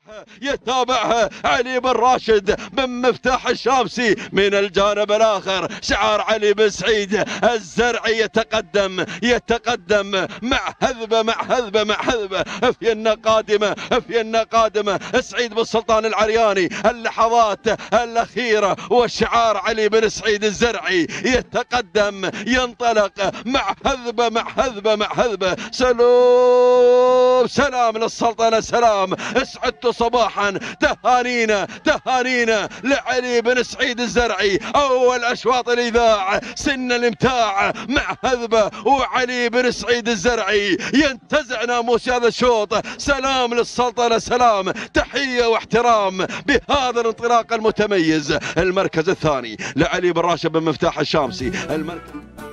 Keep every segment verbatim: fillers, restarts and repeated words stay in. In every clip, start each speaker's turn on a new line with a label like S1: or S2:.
S1: يتابعها علي بن راشد بن مفتاح الشامسي. من الجانب الآخر شعار علي بن سعيد الزرعي يتقدم يتقدم مع هذبة مع هذبة مع هذبة. افينا قادمة افينا قادمة. سعيد بن سلطان العرياني اللحظات الأخيرة وشعار علي بن سعيد الزرعي يتقدم ينطلق مع هذبة مع هذبة مع هذبة. سلام سلام للسلطنة سلام. اسعدت صباحا تهانينا تهانينا لعلي بن سعيد الزرعي. أول أشواط الإذاعة سن الامتاع مع هذبة وعلي بن سعيد الزرعي ينتزع ناموس هذا الشوط. سلام للسلطنة سلام. تحية واحترام بهذا الانطلاق المتميز. المركز الثاني لعلي بن راشد بن مفتاح الشامسي. المركز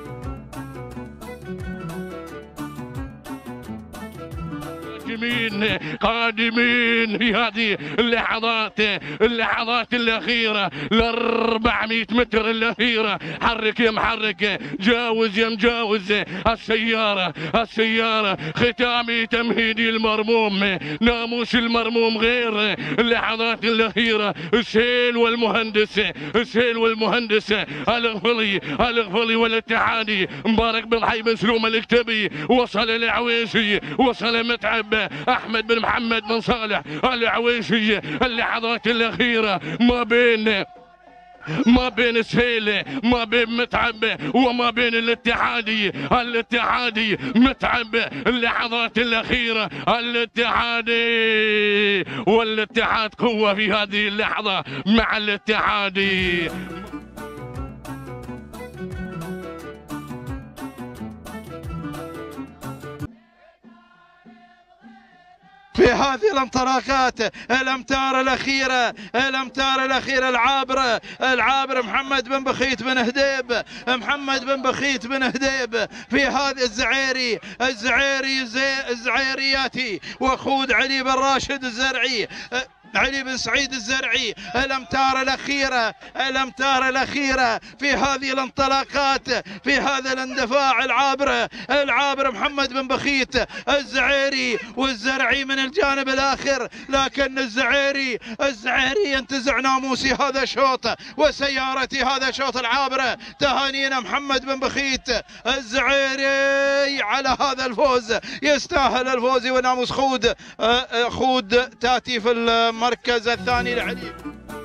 S2: قادمين قادمين في هذه اللحظات اللحظات الأخيرة الأربعمائة متر الأخيرة. حرك يا محرك، جاوز يا مجاوز. السيارة السيارة ختامي تمهيدي المرموم، ناموس المرموم غير اللحظات الأخيرة. السيل والمهندس السيل والمهندس الغفلي الغفلي والاتحادي. مبارك بن حي بن سلوم الكتبي وصل العويسي وصل متعب احمد بن محمد بن صالح العويسي. اللحظات الاخيره ما بين ما بين سهيله ما بين متعب وما بين الاتحادي. الاتحادي متعب. اللحظات الاخيره الاتحادي والاتحاد قوه في هذه اللحظه مع الاتحادي.
S3: في هذه الانطلاقات الامتار الاخيره الامتار الاخيره العابره العابر محمد بن بخيت بن هديب محمد بن بخيت بن هديب في هذا الزعيري الزعيري الزعيرياتي وخود علي بن راشد الزرعي علي بن سعيد الزرعي. الامتار الاخيره الامتار الاخيره في هذه الانطلاقات في هذا الاندفاع العابره العابر محمد بن بخيت الزعيري والزرعي من الجانب الاخر. لكن الزعيري الزعيري ينتزع ناموسي هذا الشوط وسيارتي هذا الشوط العابره. تهانينا محمد بن بخيت الزعيري على هذا الفوز. يستاهل الفوز وناموس خود خود تاتي في المركز الثاني لعلي.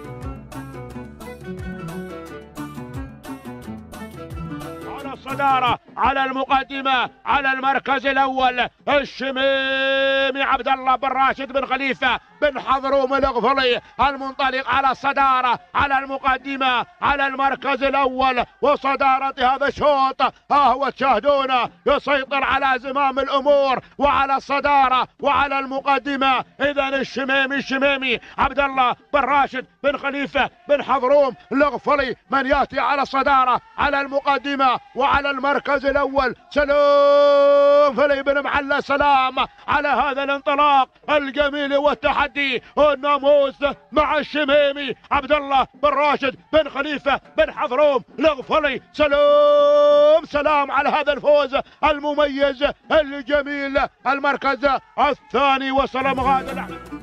S4: على الصدارة على المقدمة على المركز الأول الشميمي عبد الله بن راشد بن خليفة بن حضروم الغفلي المنطلق على الصدارة على المقدمة على المركز الأول وصدارة هذا الشوط. ها هو تشاهدونه يسيطر على زمام الأمور وعلى الصدارة وعلى المقدمة. إذا الشميمي الشميمي عبد الله بن راشد بن خليفة بن حضروم الغفلي من يأتي على الصدارة على المقدمة وعلى المركز الأول. سلام فلي بن معلى سلام على هذا الانطلاق الجميل والتحدي والناموس مع الشميمي عبد الله بن راشد بن خليفة بن حضروم الغفلي. سلام سلام على هذا الفوز المميز الجميل. المركز الثاني وصل مغادر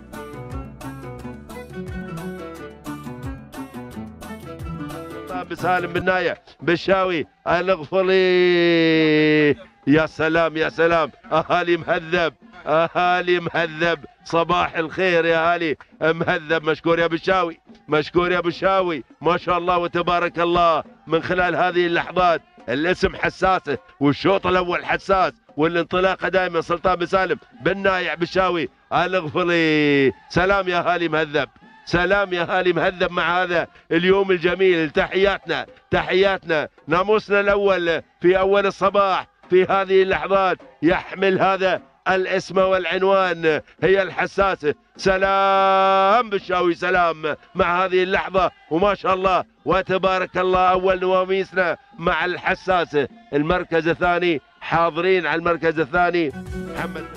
S1: بسالم بن نايع بالشاوي الغفلي. يا سلام يا سلام. اهالي مهذب اهالي مهذب. صباح الخير يا اهالي مهذب. مشكور يا بالشاوي مشكور يا بالشاوي. ما شاء الله وتبارك الله. من خلال هذه اللحظات الاسم حساسه والشوط الاول حساس والانطلاقه دائما سلطان بن سالم بن نايع بالشاوي الغفلي. سلام يا اهالي مهذب سلام يا اهالي مهذب مع هذا اليوم الجميل. تحياتنا تحياتنا. ناموسنا الاول في اول الصباح في هذه اللحظات يحمل هذا الاسم والعنوان هي الحساسه. سلام بالشاوي سلام مع هذه اللحظه وما شاء الله وتبارك الله. اول نواميسنا مع الحساسه. المركز الثاني حاضرين على المركز الثاني محمد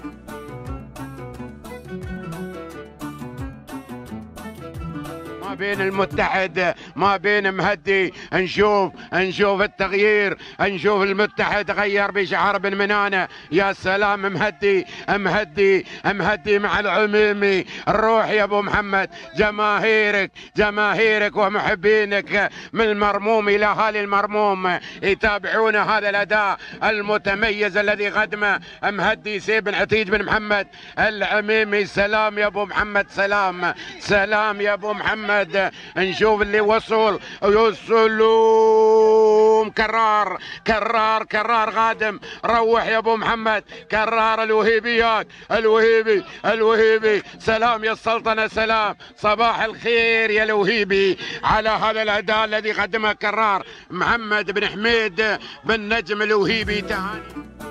S5: بين المتحد ما بين مهدي. نشوف نشوف التغيير، نشوف المتحد غير بشعر بن منانه. يا سلام مهدي مهدي مهدي مع العميمي. الروح يا ابو محمد، جماهيرك جماهيرك ومحبينك من المرموم الى اهالي المرموم يتابعون هذا الاداء المتميز الذي قدمه مهدي سيف بن عتيج بن محمد العميمي. سلام يا ابو محمد، سلام سلام يا ابو محمد. نشوف اللي وصل يوصلوا كرار كرار كرار قادم. روح يا ابو محمد، كرار الوهيبيات. الوهيبي الوهيبي سلام يا السلطنه، سلام صباح الخير يا الوهيبي على هذا الاداء الذي قدمه كرار محمد بن حميد بن نجم الوهيبي. تهاني.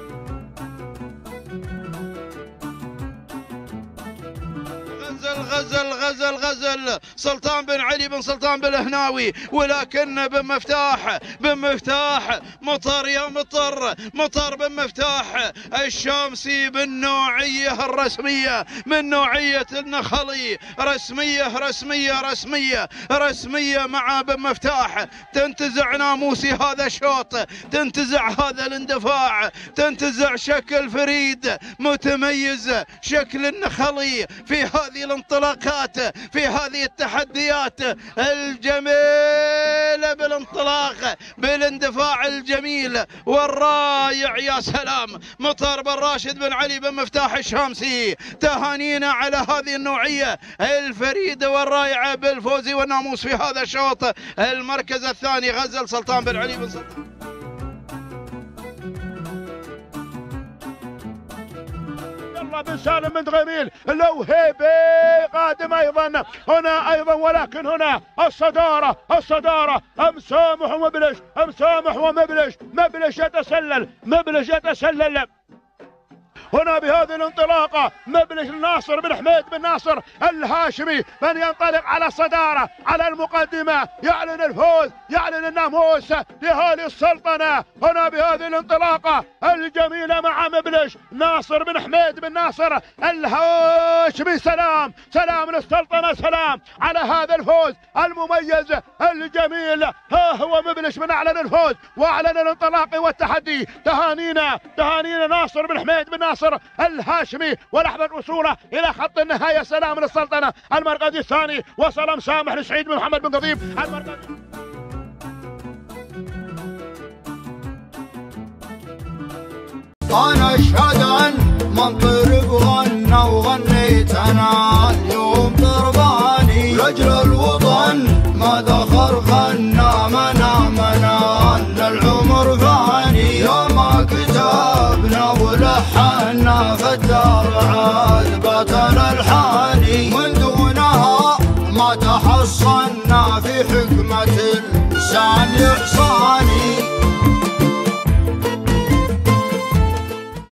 S3: غزل غزل غزل سلطان بن علي بن سلطان بن الهناوي، ولكن بن مفتاح بن مفتاح مطر يا مطر مطر بن مفتاح الشامسي بالنوعية الرسمية من نوعية النخلي. رسمية رسمية رسمية رسمية مع بن مفتاح. تنتزع ناموسي هذا الشوط، تنتزع هذا الاندفاع، تنتزع شكل فريد متميز، شكل النخلي في هذه الانطلاقات، في هذه التحديات الجميلة بالانطلاق بالاندفاع الجميل والرائع. يا سلام مطر بن راشد بن علي بن مفتاح الشامسي، تهانينا على هذه النوعية الفريدة والرائعة بالفوز والناموس في هذا الشوط. المركز الثاني غزل سلطان بن علي بن سلطان.
S4: بن سالم بن غميل الوهيبي قادم ايضا هنا ايضا، ولكن هنا الصداره الصداره مسامح ومبلش مسامح ومبلش. مبلش يتسلل مبلش يتسلل هنا بهذه الانطلاقة. مبلش ناصر بن حميد بن ناصر الهاشمي من ينطلق على الصدارة على المقدمة، يعلن الفوز يعلن الناموس لأهالي السلطنة هنا بهذه الانطلاقة الجميلة مع مبلش ناصر بن حميد بن ناصر الهاشمي. سلام سلام للسلطنة، سلام على هذا الفوز المميز الجميل. ها هو مبلش من أعلن الفوز وأعلن الانطلاق والتحدي. تهانينا تهانينا ناصر بن حميد بن ناصر الهاشمي، ولحظة وصوله إلى خط النهاية. سلام للسلطنة. المركز الثاني وصل مسامح لسعيد بن محمد بن قضيب. المركز
S6: أنا أشهد أن من طرب غنى وغنيت أنا اليوم طرباني لأجل الوطن ما دخل غنى منا منا أن العمر فاني يا ما كتبنا ولحنا فالدار عذبتنا الحاني من دونها ما تحصنا في حكمة اللسان يحصى.